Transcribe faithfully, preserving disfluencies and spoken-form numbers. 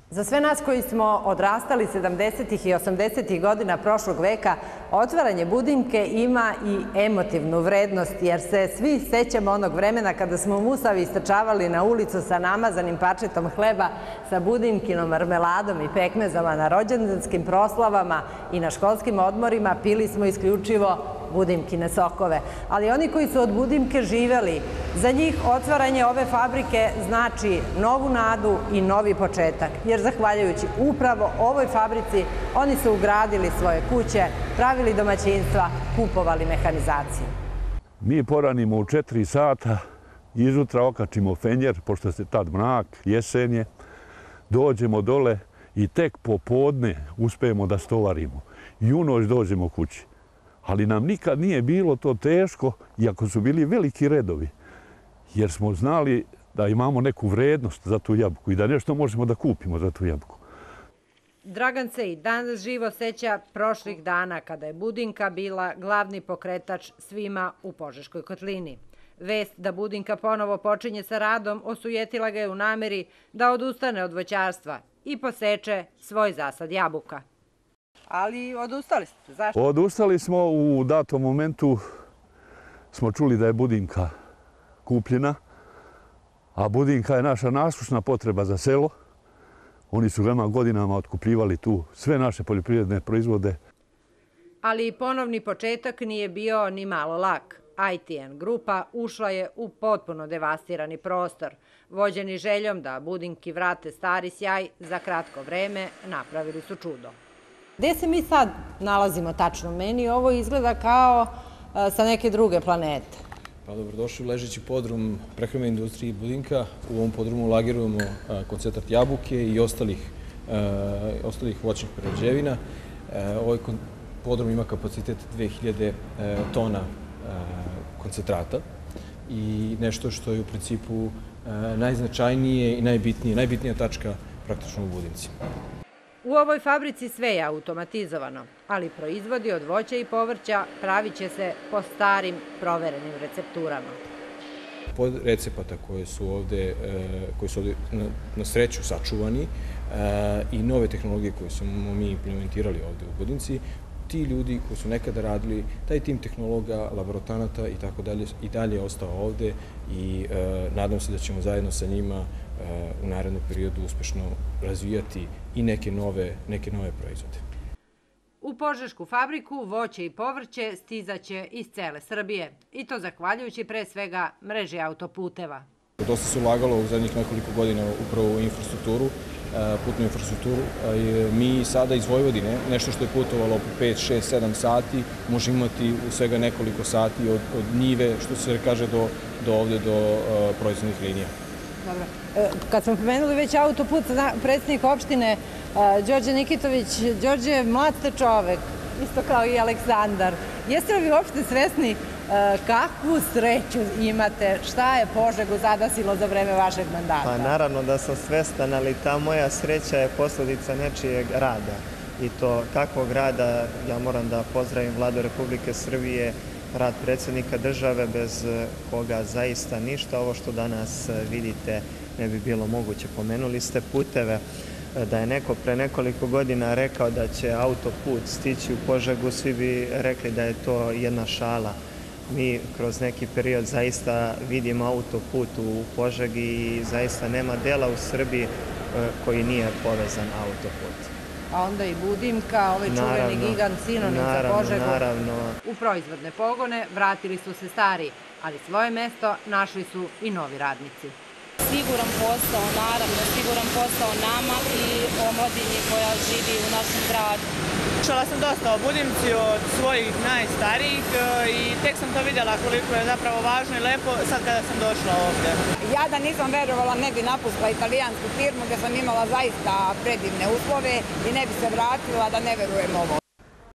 Za sve nas koji smo odrastali sedamdesetih i osamdesetih godina prošlog veka, otvaranje Budimke ima i emotivnu vrednost, jer se svi sećamo onog vremena kada smo musavi istrčavali na ulicu sa namazanim parčetom hleba, sa budimkinom marmeladom i pekmezama na rođendanskim proslavama i na školskim odmorima pili smo isključivo Budimkine sokove. Ali oni koji su od Budimke živeli, za njih otvaranje ove fabrike znači novu nadu i novi početak. Jer zahvaljujući upravo ovoj fabrici, oni su ugradili svoje kuće, pravili domaćinstva, kupovali mehanizaciju. Mi poranimo u četiri sata, izutra okačimo fenjer, pošto se tad mrak, jesen je, dođemo dole i tek popodne uspijemo da stovarimo. I u noć dođemo kući. Ali nam nikad nije bilo to teško, iako su bili veliki redovi, jer smo znali da imamo neku vrednost za tu jabuku i da nešto možemo da kupimo za tu jabuku. Dragan se i danas živo seća prošlih dana kada je Budimka bila glavni pokretač svima u Požeškoj kotlini. Vest da Budimka ponovo počinje sa radom osujetila ga je u nameri da odustane od voćarstva i poseče svoj zasad jabuka. Ali odustali ste, zašto? Odustali smo, u datom momentu smo čuli da je Budimka kupljena, a Budimka je naša nasušna potreba za selo. Oni su veoma godinama otkupljivali tu sve naše poljoprivredne proizvode. Ali i ponovni početak nije bio ni malo lak. I T N grupa ušla je u potpuno devastirani prostor. Vođeni željom da Budimki vrate stari sjaj, za kratko vreme napravili su čudo. Gde se mi sad nalazimo tačno? Meni ovo izgleda kao sa neke druge planete. Pa dobrodošli u ležeći podrum prehrambene industrije Budimka. U ovom podrumu lagirujemo koncentrat jabuke i ostalih, ostalih voćnih prerađevina. Ovaj podrum ima kapacitet dve hiljade tona koncentrata i nešto što je u principu najznačajnije i najbitnije, najbitnija tačka praktično u Budimci. U ovoj fabrici sve je automatizovano, ali proizvodi od voća i povrća pravit će se po starim proverenim recepturama. Pod recepata koje su ovde, koji su ovde na sreću sačuvani i nove tehnologije koje smo mi implementirali ovde u Budimci, ti ljudi koji su nekada radili, taj tim tehnologa, laboratorata i tako dalje, i dalje je ostao ovde i nadam se da ćemo zajedno sa njima u narednom periodu uspešno razvijati i neke nove, neke nove proizvode. U Požešku fabriku voće i povrće stizaće iz cele Srbije i to zahvaljujući pre svega mreži autoputeva. Dosta se ulagalo u zadnjih nekoliko godina upravo u infrastrukturu, putnu infrastrukturu. Mi sada iz Vojvodine, nešto što je putovalo po pet, šest, sedam sati, možemo imati u svega nekoliko sati od, od njive, što se kaže, do, do ovde, do proizvodnih linija. Dobro. Kad smo pomenuli već autoput, predsjednik opštine Đorđe Nikitović, Đorđe, mlad ste čovek, isto kao i Aleksandar. Jeste li vi uopšte svesni kakvu sreću imate, šta je Požegu zadesilo za vreme vašeg mandata? Pa naravno da sam svestan, ali ta moja sreća je posledica nečijeg rada. I to kakvog rada, ja moram da pozdravim Vladu Republike Srbije, rad predsjednika države bez koga zaista ništa. Ovo što danas vidite ne bi bilo moguće. Pomenuli ste puteve. Da je neko pre nekoliko godina rekao da će autoput stići u Požegu, svi bi rekli da je to jedna šala. Mi kroz neki period zaista vidimo autoput u Požegi i zaista nema dela u Srbiji koji nije povezan autoput. A onda i Budimka, ovaj čuveni gigant sinonim za Požegu. Naravno. U proizvodne pogone vratili su se stari, ali svoje mesto našli su i novi radnici. Siguran posao, naravno, siguran posao nama i omladini koja živi u našem gradu. Čula sam dosta o Budimci od svojih najstarijih i tek sam to vidjela koliko je zapravo važno i lepo sad kada sam došla ovdje. Ja da nisam verovala ne bi napustila italijansku firmu gdje sam imala zaista predivne uslove i ne bi se vratila da ne verujem ovo.